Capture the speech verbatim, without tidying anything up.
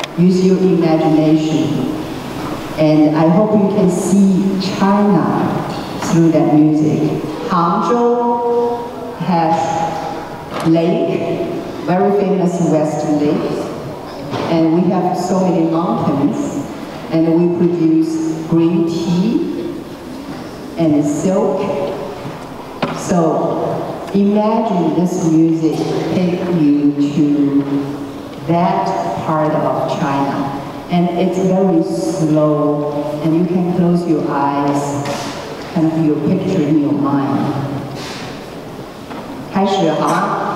use your imagination. And I hope you can see China through that music. Hangzhou has lake, very famous western lake. And we have so many mountains. And we produce green tea and silk. So imagine this music take you to that part of China. And it's very slow, and you can close your eyes, kind of your picture in your mind. 开始好。